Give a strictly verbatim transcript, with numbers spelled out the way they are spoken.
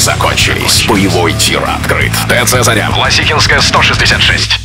закончились. Боевой тир открыт. ТЦ «Заря», Власихинская, сто шестьдесят шесть.